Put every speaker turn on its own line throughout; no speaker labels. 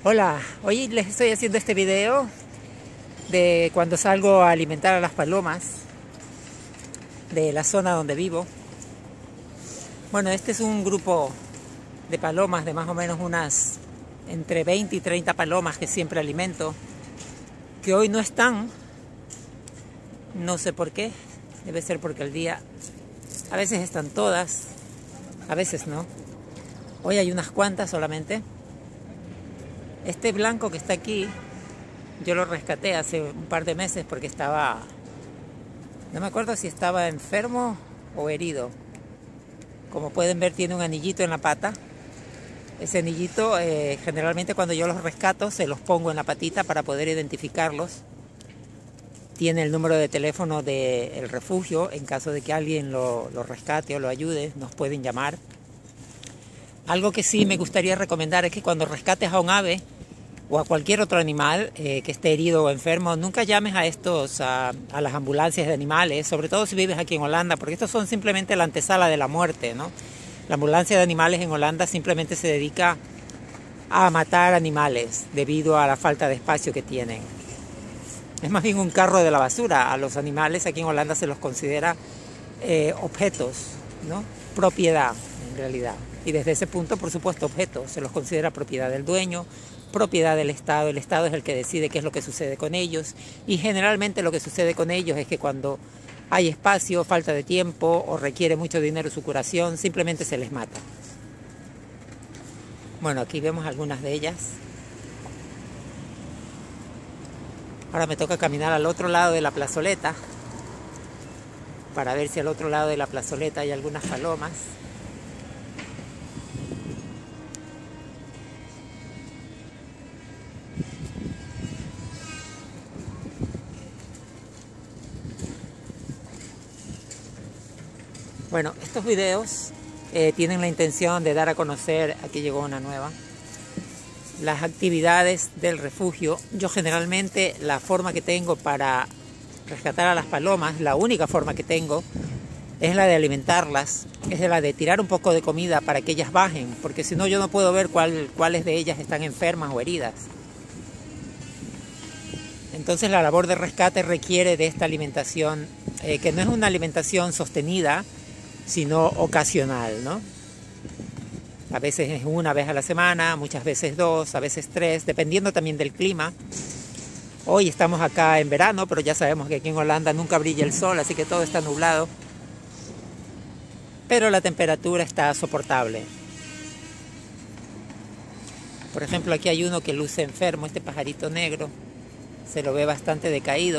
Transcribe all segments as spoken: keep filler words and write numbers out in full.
Hola, hoy les estoy haciendo este video de cuando salgo a alimentar a las palomas de la zona donde vivo. Bueno, este es un grupo de palomas de más o menos unas entre veinte y treinta palomas que siempre alimento, que hoy no están, no sé por qué, debe ser porque el día a veces están todas, a veces no. Hoy hay unas cuantas solamente. Este blanco que está aquí, yo lo rescaté hace un par de meses porque estaba, no me acuerdo si estaba enfermo o herido. Como pueden ver, tiene un anillito en la pata. Ese anillito, eh, generalmente cuando yo los rescato, se los pongo en la patita para poder identificarlos. Tiene el número de teléfono del refugio, en caso de que alguien lo, lo rescate o lo ayude, nos pueden llamar. Algo que sí me gustaría recomendar es que cuando rescates a un ave o a cualquier otro animal eh, que esté herido o enfermo, nunca llames a estos, a, a las ambulancias de animales, sobre todo si vives aquí en Holanda, porque estos son simplemente la antesala de la muerte, ¿no? La ambulancia de animales en Holanda simplemente se dedica a matar animales debido a la falta de espacio que tienen. Es más bien un carro de la basura. A los animales aquí en Holanda se los considera eh, objetos, ¿no? Propiedad, en realidad. Y desde ese punto, por supuesto, objetos. Se los considera propiedad del dueño, propiedad del Estado. El Estado es el que decide qué es lo que sucede con ellos. Y generalmente lo que sucede con ellos es que cuando hay espacio, falta de tiempo o requiere mucho dinero su curación, simplemente se les mata. Bueno, aquí vemos algunas de ellas. Ahora me toca caminar al otro lado de la plazoleta para ver si al otro lado de la plazoleta hay algunas palomas. Bueno, estos videos eh, tienen la intención de dar a conocer, aquí llegó una nueva, las actividades del refugio. Yo generalmente la forma que tengo para rescatar a las palomas, la única forma que tengo, es la de alimentarlas, es la de tirar un poco de comida para que ellas bajen, porque si no yo no puedo ver cuál, cuáles de ellas están enfermas o heridas. Entonces la labor de rescate requiere de esta alimentación, eh, que no es una alimentación sostenida, sino ocasional, ¿no? A veces es una vez a la semana, muchas veces dos, a veces tres, dependiendo también del clima. Hoy estamos acá en verano, pero ya sabemos que aquí en Holanda nunca brilla el sol, así que todo está nublado. Pero la temperatura está soportable. Por ejemplo, aquí hay uno que luce enfermo, este pajarito negro. Se lo ve bastante decaído.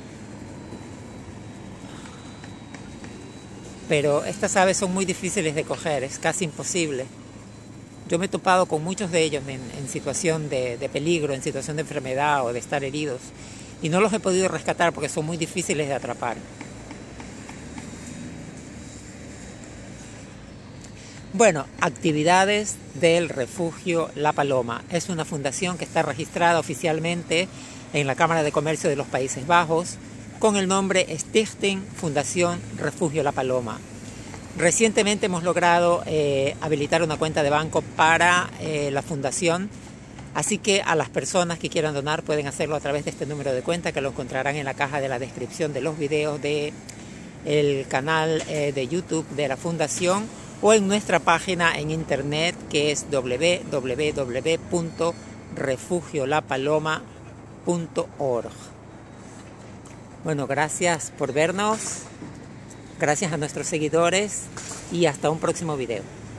Pero estas aves son muy difíciles de coger, es casi imposible. Yo me he topado con muchos de ellos en, en situación de, de peligro, en situación de enfermedad o de estar heridos. Y no los he podido rescatar porque son muy difíciles de atrapar. Bueno, actividades del refugio La Paloma. Es una fundación que está registrada oficialmente en la Cámara de Comercio de los Países Bajos con el nombre Stichting Fundación Refugio La Paloma. Recientemente hemos logrado eh, habilitar una cuenta de banco para eh, la fundación, así que a las personas que quieran donar pueden hacerlo a través de este número de cuenta que lo encontrarán en la caja de la descripción de los videos del canal eh, de YouTube de la fundación o en nuestra página en internet que es w w w punto refugio la paloma punto org. Bueno, gracias por vernos, gracias a nuestros seguidores y hasta un próximo video.